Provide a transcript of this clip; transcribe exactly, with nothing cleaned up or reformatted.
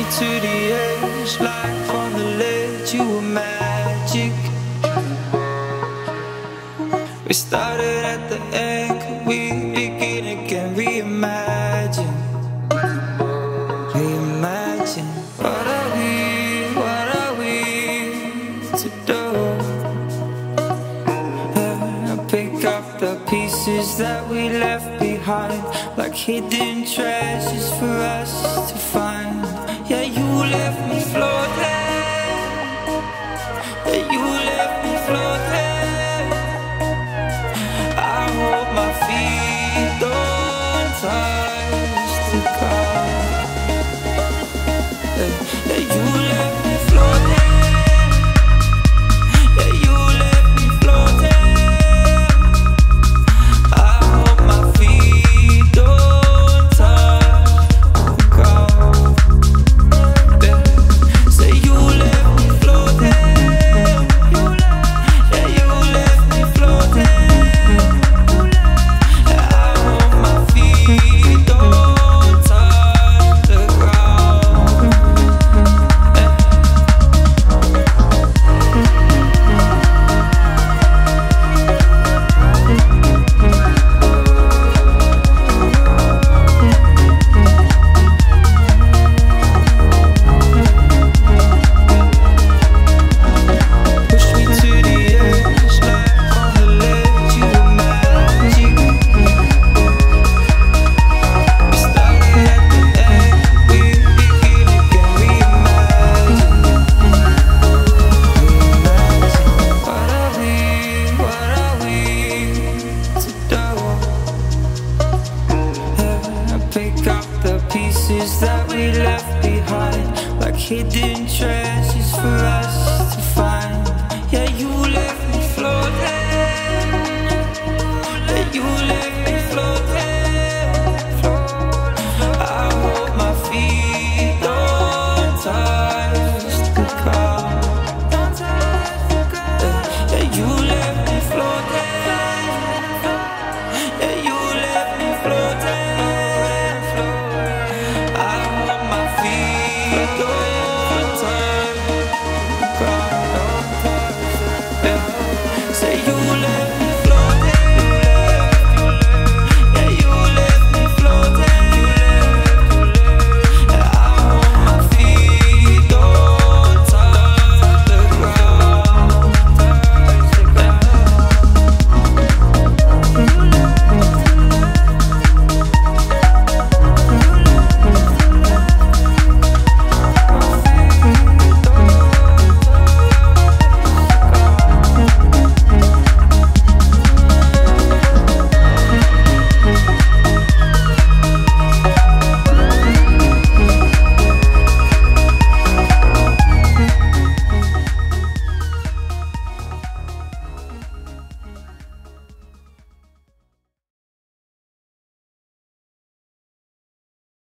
to the edge, life on the ledge, you were magic. We started at the end, could we begin again? Reimagine, reimagine. What are we, what are we to do? Yeah, pick up the pieces that we left behind, like hidden treasures for us to find. Yeah, you left me floating.